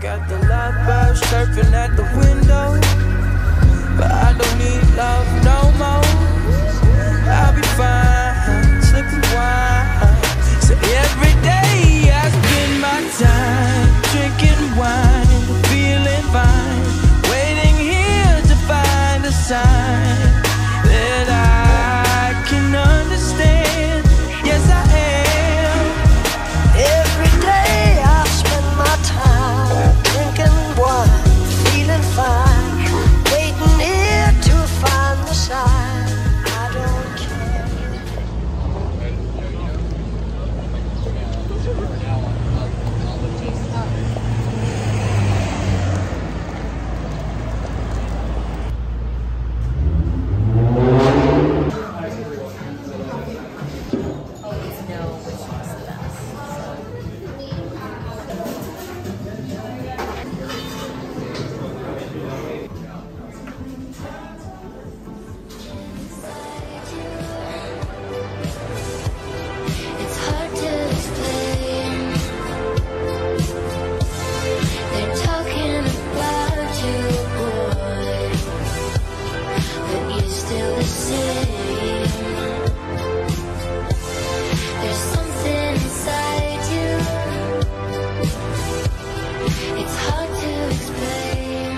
got the lovebirds chirping at the window, but I don't need love no more. I'll be fine, sipping wine. So every day I spend my time drinking wine, feeling fine, waiting here to find a sign that I can understand. Yes, I am. Every day I spend my time drinking wine, feeling fine, waiting here to find the sign. I don't care. It's hard to explain. They're talking about you, boy, but you're still the same. There's something inside you. It's hard to explain.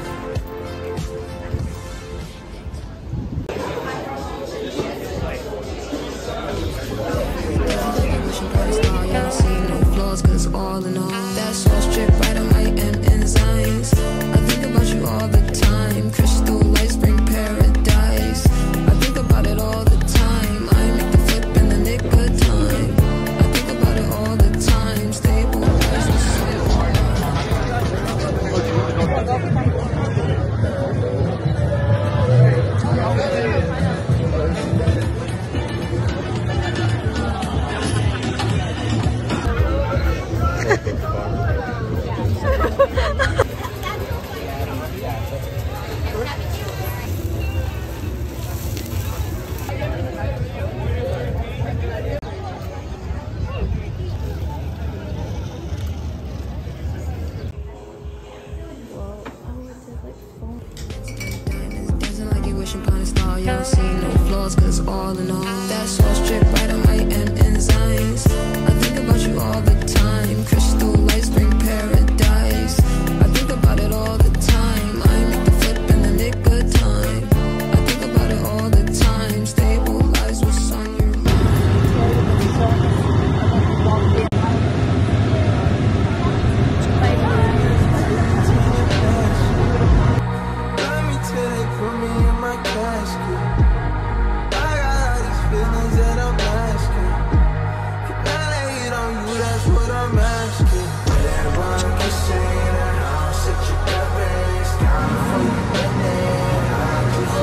Cause all in all, that sauce drip right on my enzymes. I think about you all the time. Crystal lights bring paradise. I think about it all the time. I make the flip in the nick of time. I think about it all the time. Stable eyes with you don't see no flaws, cause all in all, that sauce drip right on my enzymes. I think about you all the time. Crystal lights bring paradise. I think about it all the time. I make the flip in the nick of time. I think about it all the time. Stabilize what's on your Let me till they put me in my casket. I got all these feelings that I'm asking. Can I lay it on you? That's what I'm asking. Everyone can say that I'll set you up base. Down for you, minute. I'll just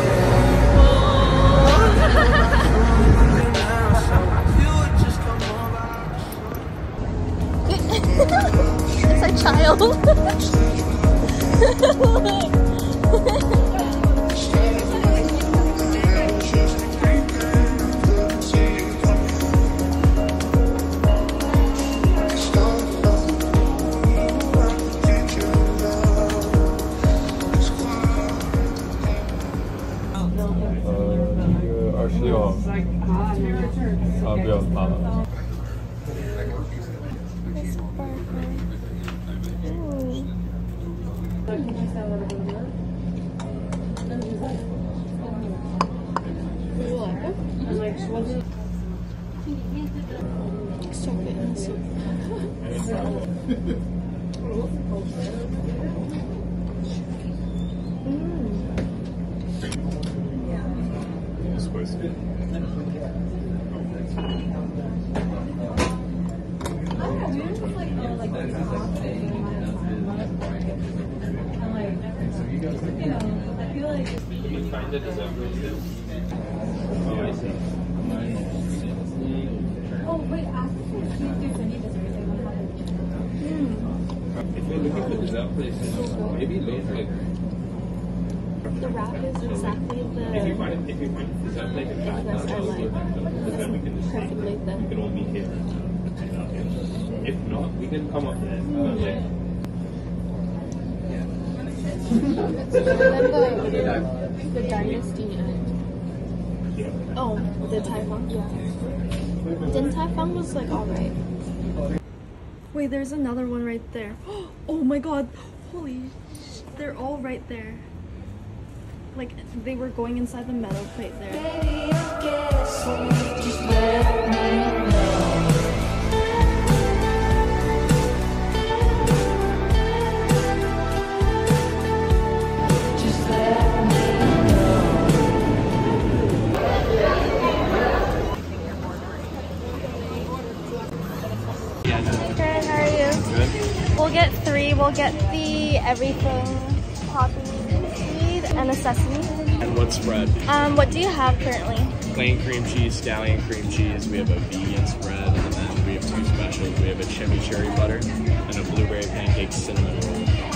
It's a child. Maybe later. The wrap is exactly the. If you find dessert plate and back, then we can just perfectly thin. we can all meet here. If not, we can come up there. The Dynasty and oh, the Typhon. Yeah. Then Typhon was like alright. Wait, there's another one right there. Oh my god! Holy, they're all right there. Like they were going inside the metal plate there. Baby, I guess just let me know. Just let me Good, how are you? Good. We'll get 3. We'll get the everything poppy seed and a sesame. And what spread? What do you have currently? Plain cream cheese, scallion cream cheese. We have a vegan spread, and then we have 2 specials. We have a chimichurri butter and a blueberry pancake cinnamon roll.